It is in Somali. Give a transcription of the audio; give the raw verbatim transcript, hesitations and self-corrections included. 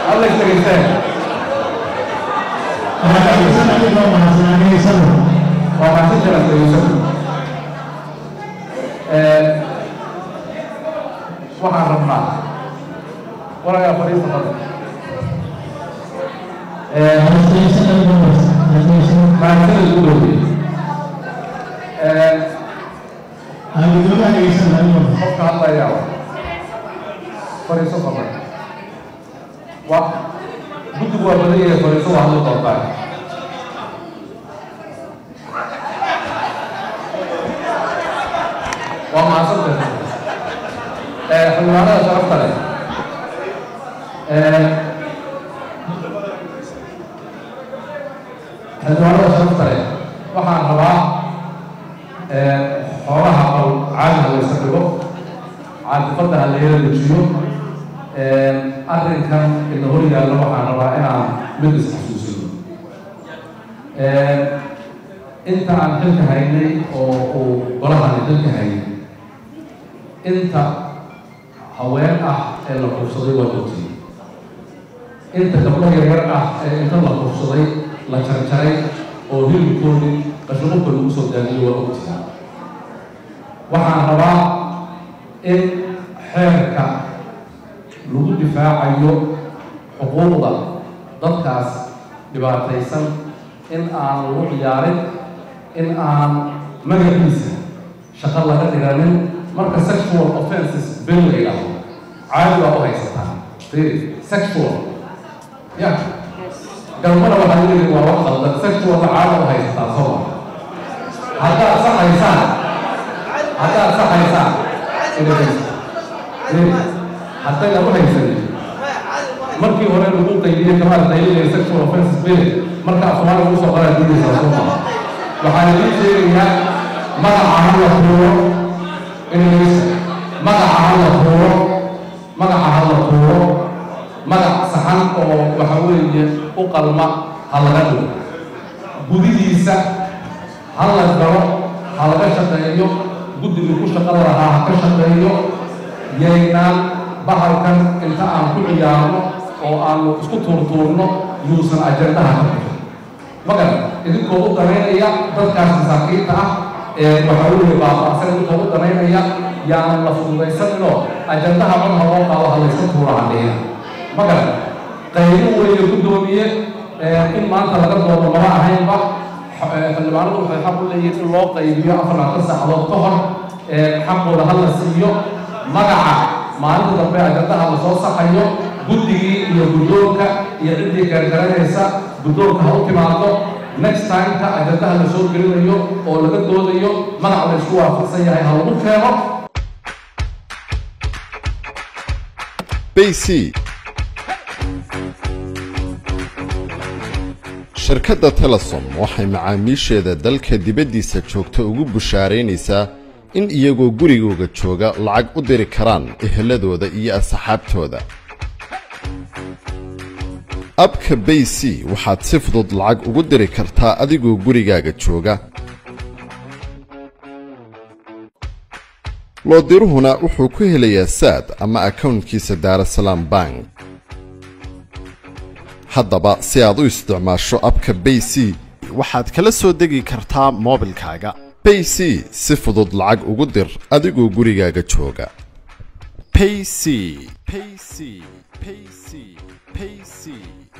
الله يستغفر أنا أحسن أنكم معنا يسمع وما تجرى يسمع waxaan rabnaa waraga fariista qada ee hoostiisa maanta ugu dhowey ee aan gudoomaha dhegeysanayno qofka hadlaya fariisto qada wa guddigu waa badan yahay fariisto waa hadlo doontaa waa mahadsantahay xildhibaanada sharafta leh xildhibaanada sharafta leh waxaan rabaa xoolaha qal caadiha la iska dhigo caadifadda ha la yara dejiyo arrinkan ina hor yaallo waxaan rabaa inaan mid isxasuusino inta aan xilka haynay oo uu golahan xilka haynay inta haween ah ee la kufsaday waa ogtay inta gabdho yaryar ah ee inta la kufsaday la jarjaray oo hilibkoodii qashinqubka lagu soo daadiyey waa ogtay waxaan rabaa in xeerka lagu difaacayo xuquuqda dadkaas dhibaataysan in aan lagu ciyaarin in aan magaciisa shaqo laga dhiganin marka sexual offenses bill la yidhaahdo caadi baa u haysataa sexual ya galmada waxaa leeyihi waa wax qaldan sexualna caadi u haysataa soo ma haddaad saxaysaan haddaad saxaysaan haddayna u haysanin markii hore lagu qaydiyey kamaad qaydinaya sexual offenses bill markaa soomaaliya ugu soo qaraa diidaysaa soo ma waxaan idiin sheegayaa magaca ha la tuuro إنجليز مجا على الطور مجا على الطور مجا سحن أو وحوي أقل ما هالغدو بديسة هلا الدرا هلا كشتايو بدي بكوش قدر ها كشتايو يينان بحر كان أنت عم كل يوم أو عم سكتور تورنو يوصل أجندها مجا إذا كنت ترى يا تذكر ساكيتا وحاول بعض أحسن الكتب الدنيا يعني لفظ يسمونه أجندها من هو قال هذا يسمى عليه مقال قيلوا ويقدميه إن ما أنت لقد ضرب مرة هاي بق اللي بعرضه في حب اللي يطلع قيلوا أفضل قصة على الطهر حب ولا هلا السيو مقع ما أنت ضرب أجندها بصوص حيو بدي يقولوك يعدي كركرة هسا بدورك هو كمان next time ta ajadaha la soo gelinayo oo laga doodayo magac la isku waafaqsan yahay ha lagu keeno B C shirkadda Telesom waxay macaamiisheeda dalka dibaddiisa joogta ugu bushaaraynaysaa in iyagoo gurigooda jooga lacag u diri karaan eheladooda iyo asxaabtooda abka B C waxaad si fudud lacag ugu diri kartaa adigoo gurigaaga jooga loo diruhuna wuxuu ku helayaa saad ama accountkiisa Daarasalaam Bank haddaba si aad u isticmaasho abka B C waxaad kala soo degi kartaa moobilkaaga B C si fudud lacag ugu dir adigoo gurigaaga jooga Payc Payc Payc Payc